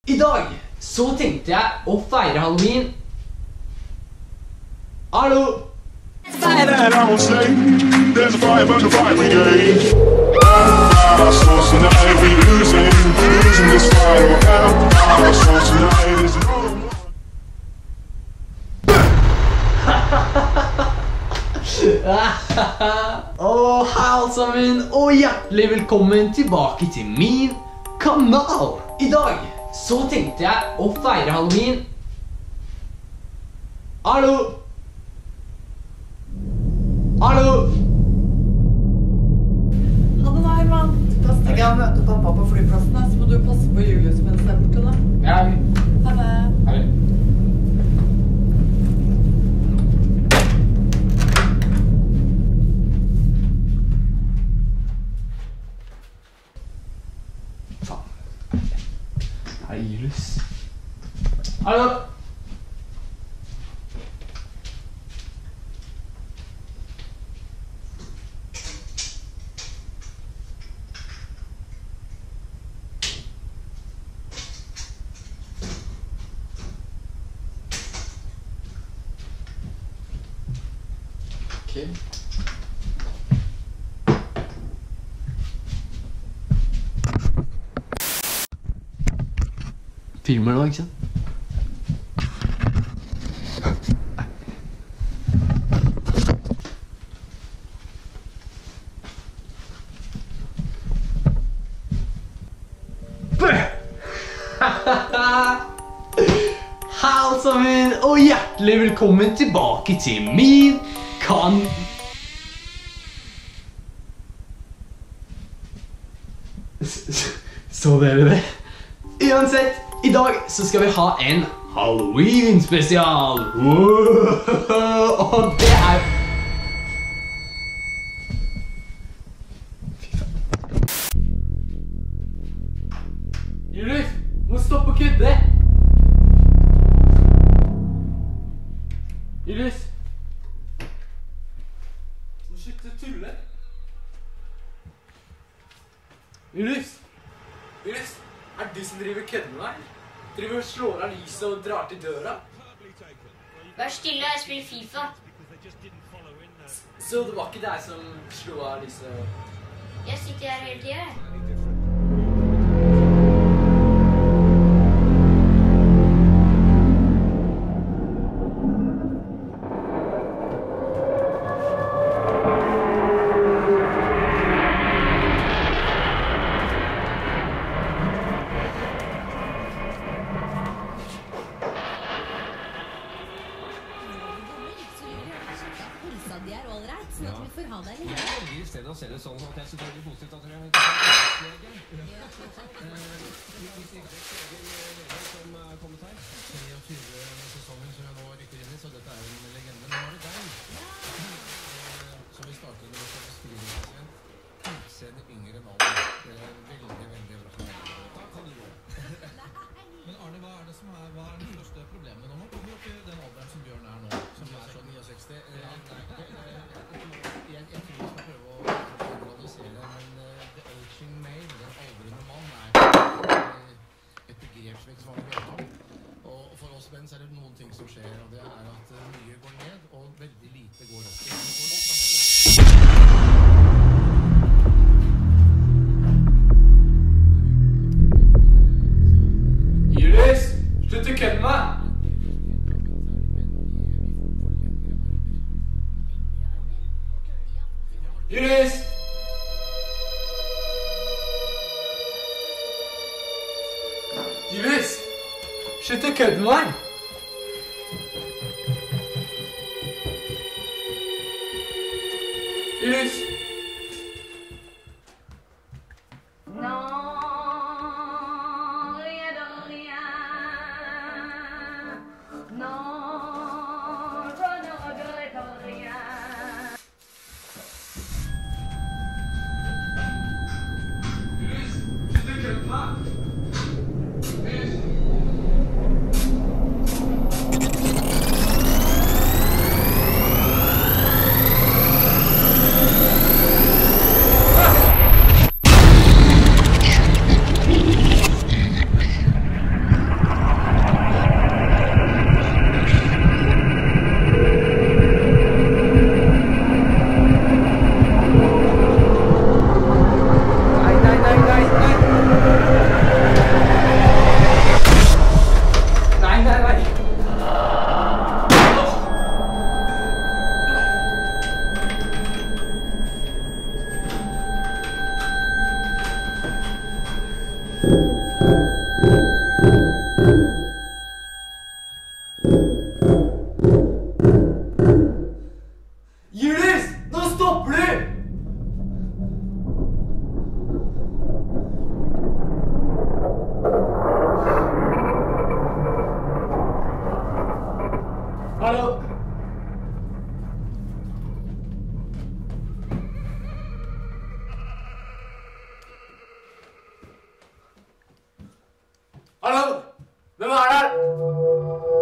I dag så tenkte jeg å feire Halloween. Hallo! Fire that I won't slay. There's a fire burn the fire brigade. So tonight we losing this fight. So tonight is another one. Hei alle sammen, og hjertelig velkommen tilbake til min kanal. I dag så tenkte jeg å feire Halloween. Hallo! Hallo! Hanne, nei, mann. Da stikker jeg og møter pappa på flyplassen, da. Så må du passe på Julius mens jeg er borte, da. Ja, Ha det. hei. Faen. Hei, Julius. Hallo! Okay. Filmer nå, ikke sant? Hei alle sammen, og hjertelig velkommen tilbake til min Så dere det? Uansett, i dag så skal vi ha en Halloween-spesial. Og det er... Fy faen. Julius, må stoppe å kødde. Julius. Må slutte å tulle. Julius. Julius, er det du som driver kødden med meg? Driver og slår av lyset og drar til døra? Vær stille, jeg spiller FIFA. Så det var ikke deg som slo av lyset? Jeg sitter her hele tiden. De er all right, sånn at vi får ha deg litt. Jeg velger i stedet å se det sånn at jeg synes det er veldig positivt at dere har Hvis ikke som er kommet her 23. sesongen som jeg nå rykker inn i, så dette er en legende. Men nå er det deg som vi starter med å beskrive igjen. Utseende yngre enn alder. Det er veldig, veldig bra. Da kan du gå. Men Arne, hva er det største problemet nå? Nå kommer jo ikke den alderen som Bjørn er nå, som er sånn 69. Jeg tror vi skal prøve å analysere, men the aging male, den aldrende mann, er et begrep som ikke så mange vet om. Og for oss menn så er det noen ting som skjer, og det er at mye går ned, og veldig lite går opp. Julius, slutt å kødde meg! Julius! Julius! Slutt å kødde med meg! Julius! Hvem er der?